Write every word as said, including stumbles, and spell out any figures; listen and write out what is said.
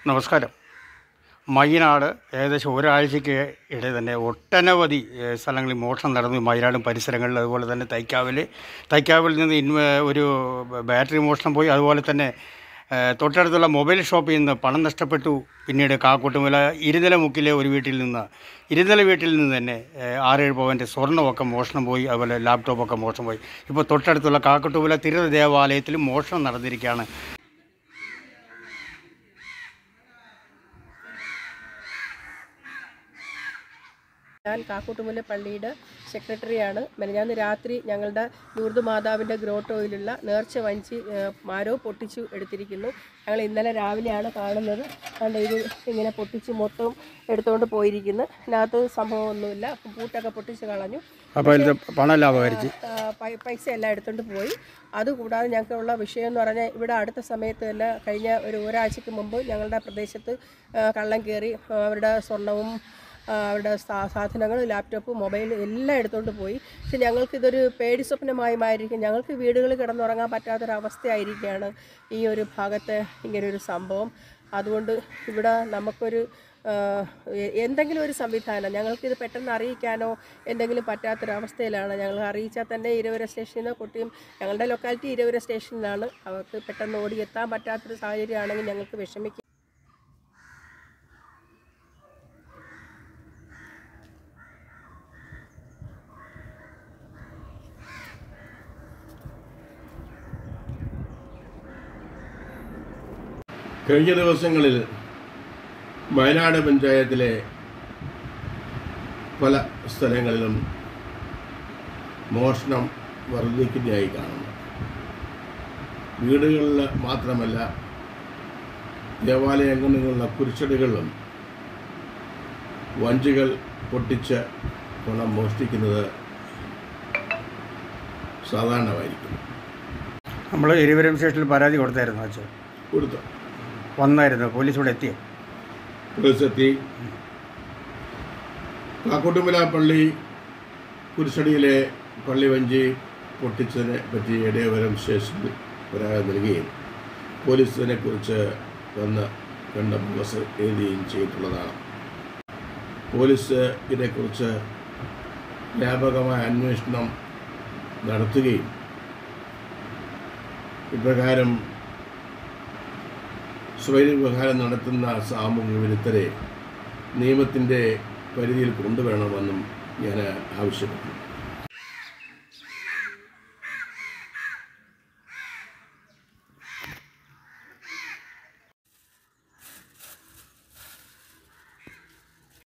നമസ്കാരം. മയ്യനാട് ഏകദേശം ഒരാഴ്ചയ്ക്ക് ഇടെ തന്നെ ഒട്ടനവധി സ്ഥലങ്ങളിൽ മോഷണം നടന്നു. മയ്യനാടും പരിസരങ്ങളിൽ, അതുപോലെ തന്നെ തൈക്കാവിൽ തൈക്കാവിൽ നിന്ന് ഇൻവ ഒരു ബാറ്ററി മോഷണം പോയി. അതുപോലെ തന്നെ തൊട്ടടുത്തുള്ള മൊബൈൽ ഷോപ്പിൽ നിന്ന് പണം നഷ്ടപ്പെട്ടു. പിന്നീട് കാക്കോട്ടുമല ഇരുനിലമുക്കിലെ ഒരു വീട്ടിൽ നിന്ന് ഇരുനില വീട്ടിൽ നിന്ന് തന്നെ ആറേഴ് പവൻ്റെ സ്വർണ്ണമൊക്കെ മോഷണം പോയി. അതുപോലെ ലാപ്ടോപ്പൊക്കെ മോഷണം പോയി. ഇപ്പോൾ തൊട്ടടുത്തുള്ള കാക്കോട്ടുമല തിരുവ ദേവാലയത്തിലും മോഷണം നടന്നിരിക്കുകയാണ്. ഞാൻ കാക്കോട്ടുമല പള്ളിയുടെ സെക്രട്ടറിയാണ്. മെനഞ്ഞാന്ന് രാത്രി ഞങ്ങളുടെ ലൂർദ് മാതാവിൻ്റെ ഗ്രോട്ടോയിലുള്ള നേർച്ച വഞ്ചി ആരോ പൊട്ടിച്ചു എടുത്തിരിക്കുന്നു. ഞങ്ങൾ ഇന്നലെ രാവിലെയാണ് കാണുന്നത്. കണ്ട് ഇത് ഇങ്ങനെ പൊട്ടിച്ച് മൊത്തം എടുത്തുകൊണ്ട് പോയിരിക്കുന്നു. ഇതിനകത്ത് സംഭവമൊന്നുമില്ല. പൂട്ടൊക്കെ പൊട്ടിച്ച് കളഞ്ഞു. പൈസ എല്ലാം എടുത്തുകൊണ്ട് പോയി. അതുകൂടാതെ ഞങ്ങൾക്കുള്ള വിഷയം എന്ന് പറഞ്ഞാൽ, ഇവിടെ അടുത്ത സമയത്ത് തന്നെ കഴിഞ്ഞ ഒരു ഒരാഴ്ചയ്ക്ക് മുമ്പ് ഞങ്ങളുടെ പ്രദേശത്ത് കള്ളം കയറി അവരുടെ സ്വർണവും അവരുടെ സാധനങ്ങൾ, ലാപ്ടോപ്പ്, മൊബൈൽ എല്ലാം എടുത്തുകൊണ്ട് പോയി. പക്ഷെ ഞങ്ങൾക്കിതൊരു പേടി സ്വപ്നമായി മാറിയിരിക്കും. ഞങ്ങൾക്ക് വീടുകളിൽ കിടന്നുറങ്ങാൻ പറ്റാത്തൊരവസ്ഥയായിരിക്കുകയാണ് ഈ ഒരു ഭാഗത്ത് ഇങ്ങനൊരു സംഭവം. അതുകൊണ്ട് ഇവിടെ നമുക്കൊരു എന്തെങ്കിലും ഒരു സംവിധാനം, ഞങ്ങൾക്കിത് പെട്ടെന്ന് അറിയിക്കാനോ എന്തെങ്കിലും പറ്റാത്തൊരവസ്ഥയിലാണ്. ഞങ്ങൾ അറിയിച്ചാൽ തന്നെ ഇരുവര സ്റ്റേഷനിൽ നിന്ന് കുട്ടിയും, ഞങ്ങളുടെ ലൊക്കാലിറ്റി ഇരുവര സ്റ്റേഷനിലാണ്. അവർക്ക് പെട്ടെന്ന് ഓടിയെത്താൻ പറ്റാത്തൊരു സാഹചര്യമാണെങ്കിൽ ഞങ്ങൾക്ക് വിഷമിക്കും. കഴിഞ്ഞ ദിവസങ്ങളിൽ വയനാട് പഞ്ചായത്തിലെ പല സ്ഥലങ്ങളിലും മോഷണം വർദ്ധിക്കുന്നതായി കാണുന്നു. വീടുകളിൽ മാത്രമല്ല, ദേവാലയങ്ങളിലുള്ള കുരിശടികളിലും വഞ്ചികൾ പൊട്ടിച്ച് പണം മോഷ്ടിക്കുന്നത് സാധാരണമായിരിക്കും. നമ്മൾ ഇരുവരും സ്റ്റേഷനിൽ പരാതി കൊടുത്തായിരുന്നു. അച്ഛൻ കൊടുത്തു വന്നായിരുന്നു. പോലീസ് ഇവിടെ എത്തിയോ? പോലീസ് എത്തി. കാക്കോട്ടുമല പള്ളി കുരിശടിയിലെ പള്ളി വഞ്ചി പൊട്ടിച്ചതിനെ പറ്റി ഇടയവരം സ്റ്റേഷനിൽ പരാതി നൽകുകയും പോലീസ് ഇതിനെക്കുറിച്ച് വന്ന് രണ്ട് ദിവസം എഴുതുകയും ചെയ്തിട്ടുള്ളതാണ്. പോലീസ് ഇതേക്കുറിച്ച് വ്യാപകമായ അന്വേഷണം നടത്തുകയും ഇപ്രകാരം സ്വൈര്യവ്യവഹാരം നടത്തുന്ന സാമൂഹിക വിരുദ്ധരെ നിയമത്തിൻ്റെ പരിധിയിൽ കൊണ്ടുവരണമെന്നും ഞാൻ ആവശ്യപ്പെട്ടു.